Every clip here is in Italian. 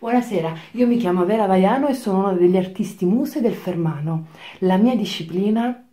Buonasera, io mi chiamo Vera Vaiano e sono una degli artisti muse del Fermano. La mia disciplina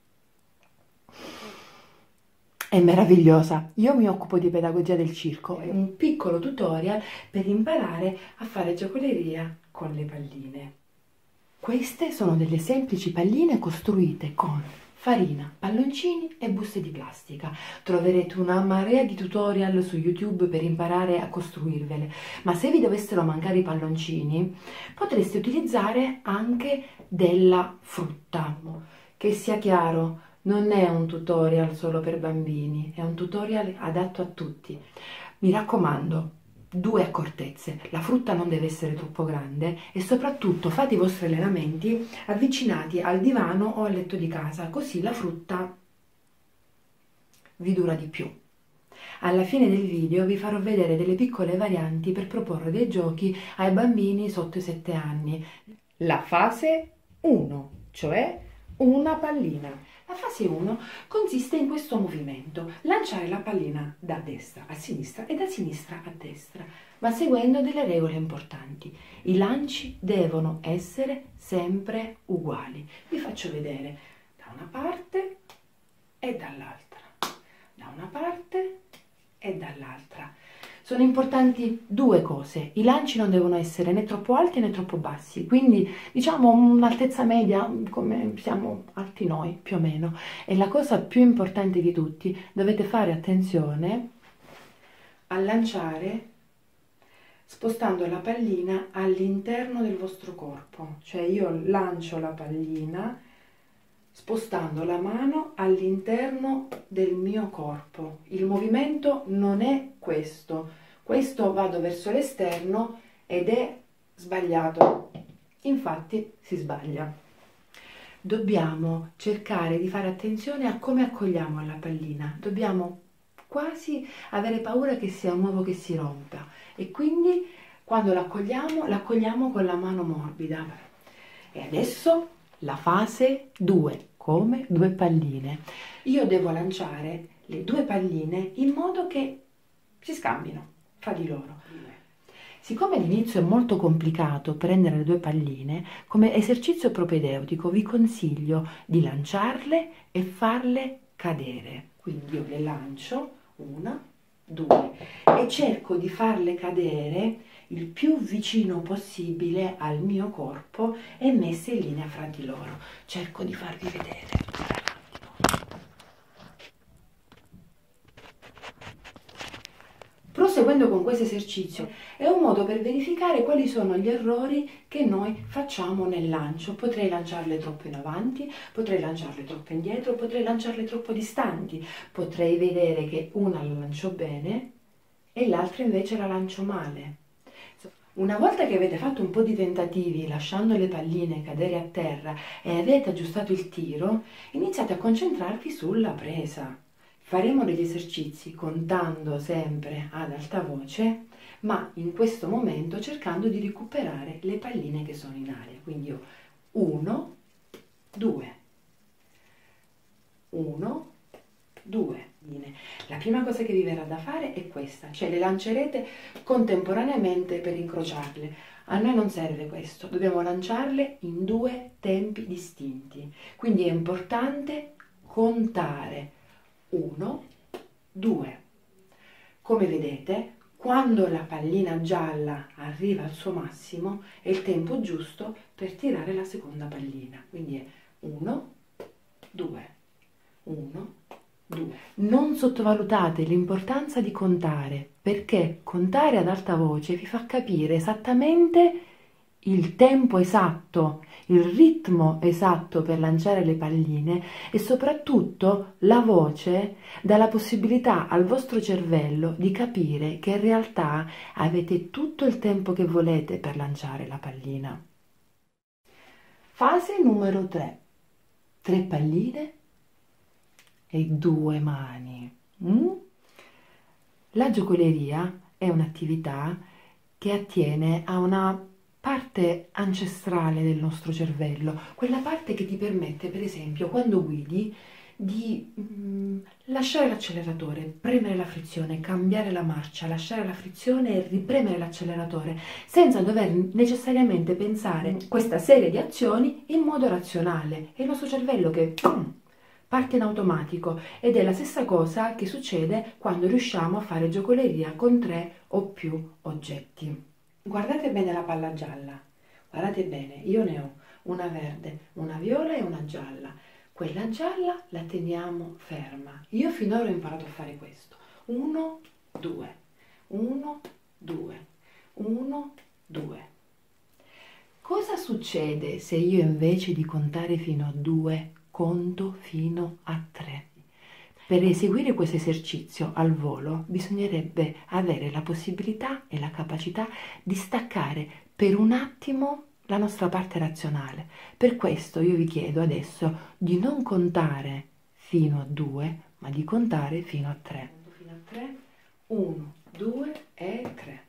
è meravigliosa. Io mi occupo di pedagogia del circo, è un piccolo tutorial per imparare a fare giocoleria con le palline. Queste sono delle semplici palline costruite con farina, palloncini e buste di plastica. Troverete una marea di tutorial su YouTube per imparare a costruirvele, ma se vi dovessero mancare i palloncini, potreste utilizzare anche della frutta. Che sia chiaro, non è un tutorial solo per bambini, è un tutorial adatto a tutti. Mi raccomando, due accortezze: la frutta non deve essere troppo grande e soprattutto fate i vostri allenamenti avvicinati al divano o al letto di casa, così la frutta vi dura di più. Alla fine del video vi farò vedere delle piccole varianti per proporre dei giochi ai bambini sotto i 7 anni. La fase 1, cioè una pallina. La fase 1 consiste in questo movimento: lanciare la pallina da destra a sinistra e da sinistra a destra, ma seguendo delle regole importanti. I lanci devono essere sempre uguali. Vi faccio vedere da una parte e dall'altra, da una parte e dall'altra. Sono importanti due cose: i lanci non devono essere né troppo alti né troppo bassi, quindi diciamo un'altezza media come siamo alti noi più o meno. E la cosa più importante di tutti, dovete fare attenzione a lanciare spostando la pallina all'interno del vostro corpo, cioè io lancio la pallina spostando la mano all'interno del mio corpo. Il movimento non è questo vado verso l'esterno ed è sbagliato, infatti si sbaglia. Dobbiamo cercare di fare attenzione a come accogliamo la pallina, dobbiamo quasi avere paura che sia un uovo che si rompa e quindi quando l'accogliamo con la mano morbida. E adesso la fase 2, come due palline. Io devo lanciare le due palline in modo che si scambino fra di loro. Siccome all'inizio è molto complicato prendere le due palline, come esercizio propedeutico vi consiglio di lanciarle e farle cadere. Quindi io le lancio, una, due, e cerco di farle cadere il più vicino possibile al mio corpo e messe in linea fra di loro. Cerco di farvi vedere. Proseguendo con questo esercizio è un modo per verificare quali sono gli errori che noi facciamo nel lancio. Potrei lanciarle troppo in avanti, potrei lanciarle troppo indietro, potrei lanciarle troppo distanti, potrei vedere che una la lancio bene e l'altra invece la lancio male. Una volta che avete fatto un po' di tentativi lasciando le palline cadere a terra e avete aggiustato il tiro, iniziate a concentrarvi sulla presa. Faremo degli esercizi contando sempre ad alta voce, ma in questo momento cercando di recuperare le palline che sono in aria. Quindi io 1, 2, 1, 2. La prima cosa che vi verrà da fare è questa, cioè le lancerete contemporaneamente per incrociarle. A noi non serve questo, dobbiamo lanciarle in due tempi distinti. Quindi è importante contare 1, 2. Come vedete, quando la pallina gialla arriva al suo massimo è il tempo giusto per tirare la seconda pallina. Quindi è 1, 2, 1, 2. Non sottovalutate l'importanza di contare, perché contare ad alta voce vi fa capire esattamente il tempo esatto, il ritmo esatto per lanciare le palline e soprattutto la voce dà la possibilità al vostro cervello di capire che in realtà avete tutto il tempo che volete per lanciare la pallina. Fase numero 3. 3 palline e 2 mani. La giocoleria è un'attività che attiene a una parte ancestrale del nostro cervello, quella parte che ti permette, per esempio, quando guidi, di lasciare l'acceleratore, premere la frizione, cambiare la marcia, lasciare la frizione e ripremere l'acceleratore, senza dover necessariamente pensare questa serie di azioni in modo razionale. È il nostro cervello che parte in automatico, ed è la stessa cosa che succede quando riusciamo a fare giocoleria con 3 o più oggetti. Guardate bene la palla gialla, guardate bene, io ne ho una verde, una viola e una gialla. Quella gialla la teniamo ferma. Io finora ho imparato a fare questo. 1, 2, 1, 2, 1, 2. Cosa succede se io invece di contare fino a 2 conto fino a 3? Per eseguire questo esercizio al volo bisognerebbe avere la possibilità e la capacità di staccare per un attimo la nostra parte razionale. Per questo io vi chiedo adesso di non contare fino a 2, ma di contare fino a 3. Fino a 3, 1, 2 e 3.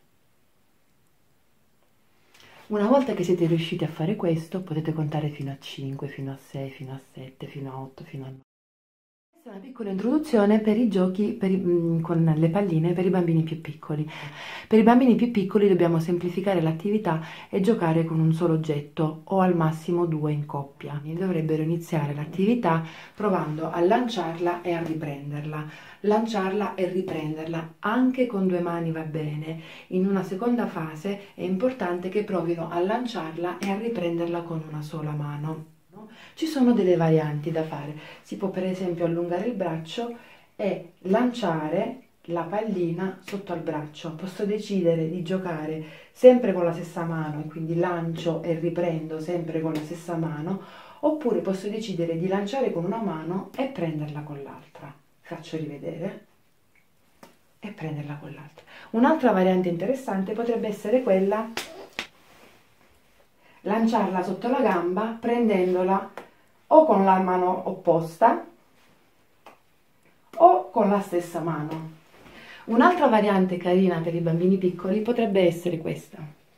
Una volta che siete riusciti a fare questo, potete contare fino a 5, fino a 6, fino a 7, fino a 8, fino a 9. Questa è una piccola introduzione per i giochi con le palline per i bambini più piccoli. Per i bambini più piccoli dobbiamo semplificare l'attività e giocare con un solo oggetto o al massimo 2 in coppia. Dovrebbero iniziare l'attività provando a lanciarla e a riprenderla. Lanciarla e riprenderla, anche con 2 mani va bene. In una seconda fase è importante che provino a lanciarla e a riprenderla con una sola mano. Ci sono delle varianti da fare. Si può per esempio allungare il braccio e lanciare la pallina sotto al braccio. Posso decidere di giocare sempre con la stessa mano e quindi lancio e riprendo sempre con la stessa mano, oppure posso decidere di lanciare con una mano e prenderla con l'altra. Faccio rivedere e prenderla con l'altra. Un'altra variante interessante potrebbe essere quella lanciarla sotto la gamba prendendola o con la mano opposta o con la stessa mano. Un'altra variante carina per i bambini piccoli potrebbe essere questa.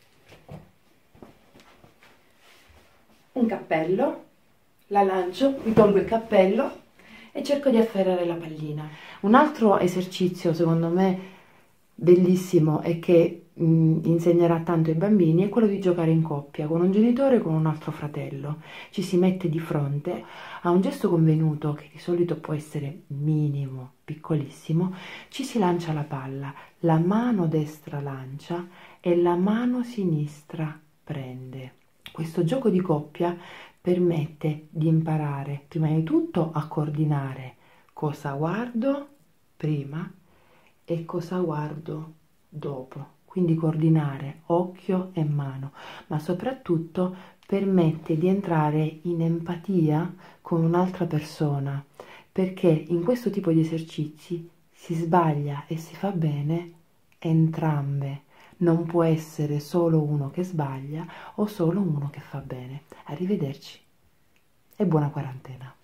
Un cappello, la lancio, mi tolgo il cappello e cerco di afferrare la pallina. Un altro esercizio secondo me bellissimo e che insegnerà tanto ai bambini è quello di giocare in coppia con un genitore e con un altro fratello. Ci si mette di fronte a un gesto convenuto che di solito può essere minimo, piccolissimo, ci si lancia la palla, la mano destra lancia e la mano sinistra prende. Questo gioco di coppia permette di imparare prima di tutto a coordinare cosa guardo prima e cosa guardo dopo, quindi coordinare occhio e mano, ma soprattutto permette di entrare in empatia con un'altra persona, perché in questo tipo di esercizi si sbaglia e si fa bene entrambe, non può essere solo uno che sbaglia o solo uno che fa bene. Arrivederci e buona quarantena.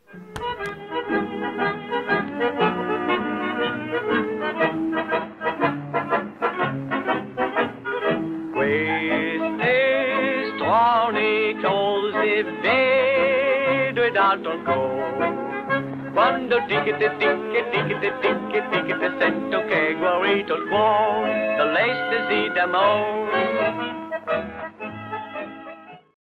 Vedo d'altro quando ticchete sento che è guarito il cuore dall'estasi d'amore.